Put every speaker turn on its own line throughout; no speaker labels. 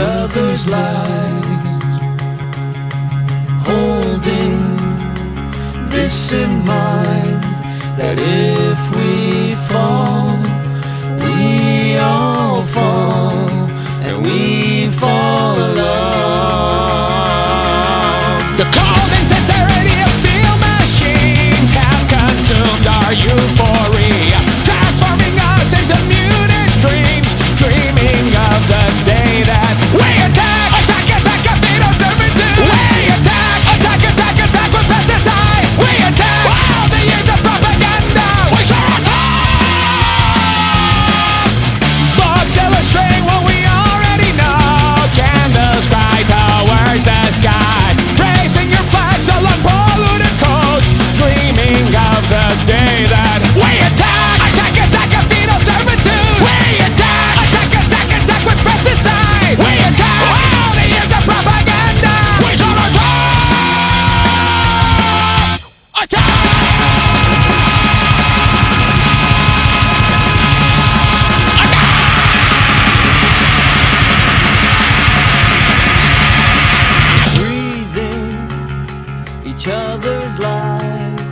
other's lives, holding this in mind, that if we fall, we all fall, and we fall alone.
The cold insincerity of steel machines have consumed our euphoria, transforming us into mutant dreams, dreaming of the day that we attack, attack, attack, a fetal servitude. We attack, attack, attack, attack with pesticide. We attack all the years of propaganda. We shall attack. Books illustrating what we already know. Candles cry towards the sky, raising your flags along polluted coasts, dreaming of the day that we attack, attack, attack, a fetal servitude. We attack, attack, attack, attack with pesticide. We attack all the years of propaganda. We shall attack, attack.
Each other's lives,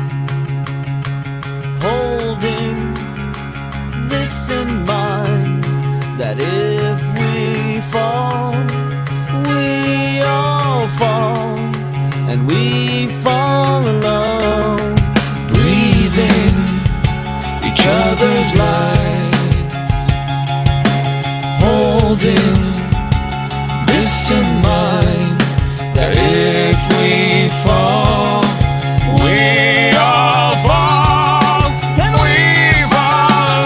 holding this in mind, that if we fall, we all fall, and we fall alone. Breathing each other's life, holding this in mind, that if we fall, we all fall, and we fall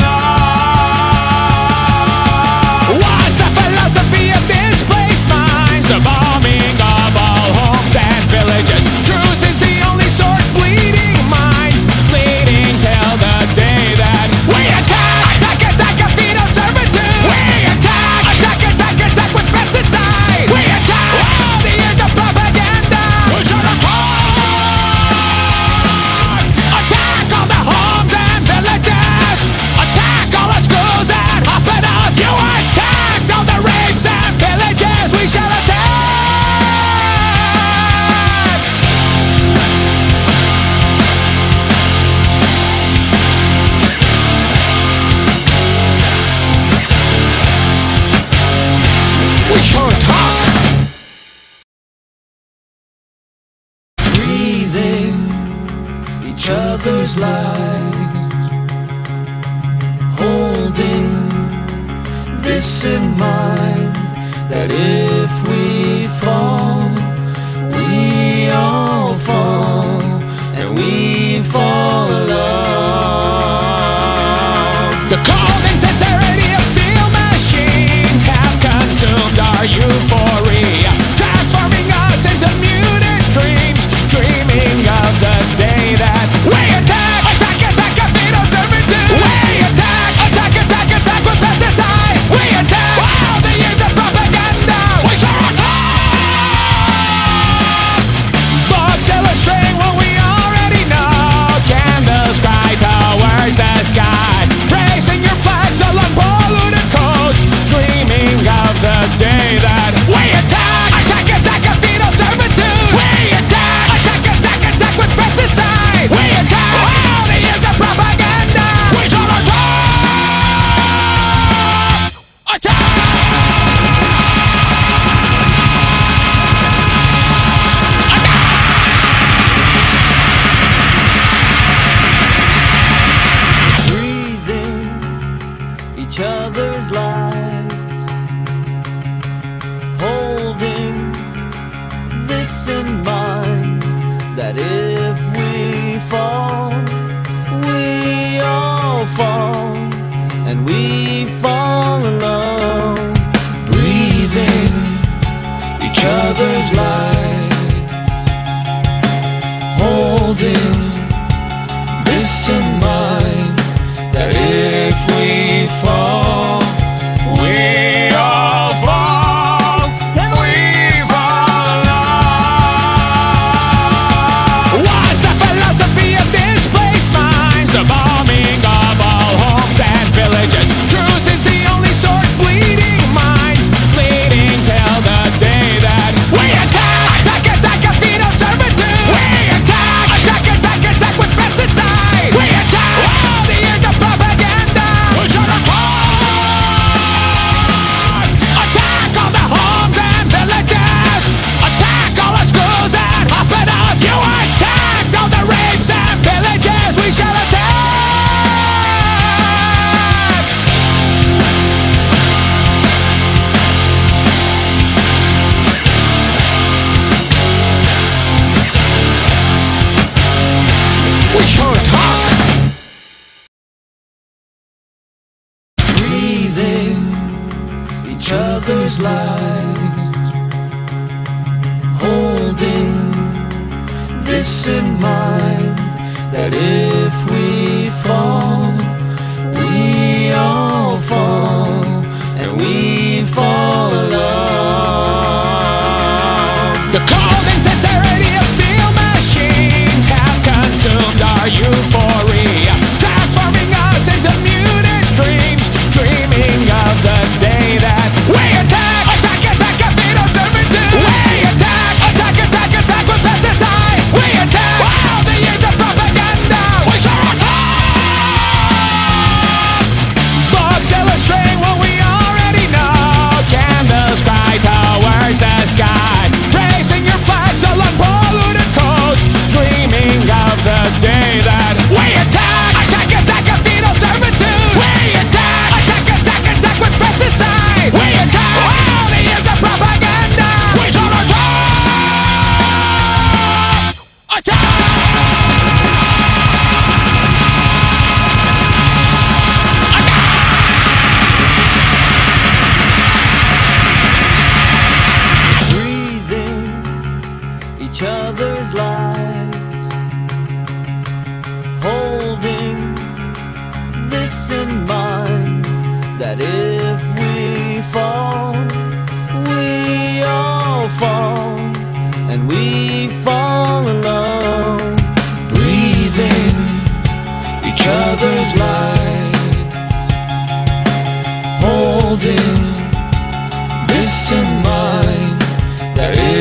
alone.
What's the philosophy of displaced minds? The bombing of all homes and villages. Truth is the only sword bleeding minds, bleeding till the day that we attack, attack, attack, a fetal servitude. We attack, attack, attack, attack with pesticide. We attack all the years of propaganda. We should attack, attack all the homes and villages. Attack all the schools and hospitals. You attacked all the rapes and villages. We shall attack. We shall attack.
Breathing each other's lives, holding this in mind, that if we fall, we all fall, and we fall alone.
The cold insincerity of steel machines have consumed our euphoria, transforming us into mutant dreams, dreaming of the day that we attack, attack, attack, a fetal servitude. We attack, attack, attack, attack with pesticide. We attack all the years of propaganda. We shall attack. Books illustrating what we already know. Candles cry towards the sky, raising your flags along polluted coasts, dreaming of the day that we attack, attack, attack, a fetal servitude. We attack, attack, attack, attack with pesticide. We attack all the years of propaganda. We shall attack, attack.
Breathing each other's lives, holding this in mind, that if we fall, we all fall, and we fall alone. Breathing each other's lives, holding this in mind, that if we fall, we all fall, and we fall alone.
What's the philosophy of displaced minds? The bombing of all homes and villages. Truth is the only sword bleeding minds, bleeding
each other's lives, holding this in mind, that if we fall, we all fall, and we fall alone.
The cold insincerity of steel machines have consumed our euphoria, transforming us into muted dreams, dreaming of the day that we attack, attack, attack, and fetal servitude. We attack, attack, attack, attack with pesticide. We attack all the years of propaganda. We shall attack. Books illustrate what we already know. Candles cry towards the sky, raising your flags along polluted coasts, dreaming of the day that we attack, attack, attack, and fetal servitude. We attack, attack, attack, attack with pesticide. We attack all the years of propaganda. We shall attack, attack.
Breathing each other's lives, holding this in mind, that if we fall, we all fall, and we fall alone. Breathing each other's lives, holding this in mind, that if